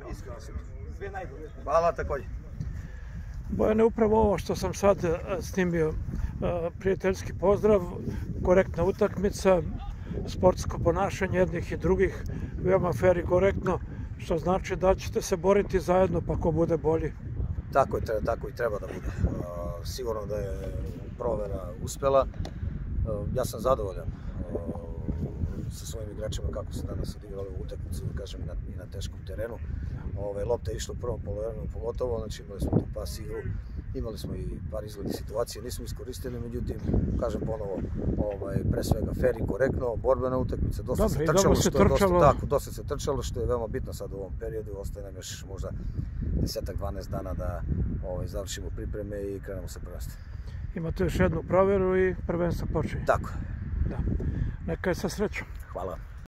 Iskreno si. Sve najbolje. Hvala takođe. Bojane, upravo ovo što sam sad snimio, prijateljski pozdrav, korektna utakmica, sportsko ponašanje jednih i drugih, veoma fair i korektno, što znači da ćete se boriti zajedno pa ko bude bolji. Tako i treba da bude. Sigurno da je provera uspela. Ja sam zadovoljan sa svojim igračima kako se danas odigrali u utakmicu, kažem i na teškom terenu. Lopta je išla u prvom poluvremenu pogotovo, znači imali smo tu pas igru, imali smo i par izglednih situacija, nismo iskoristili, međutim, kažem ponovo, pre svega fair i korektno, borbena utakmica, dosta se trčalo, što je veoma bitno sad u ovom periodu, ostaje nam još možda 10-12 dana da završimo pripreme i krenemo sa prvenstvom. Imate još jednu proveru i prvenstvo počinje. Tako. Neka je sa srećom. Hvala.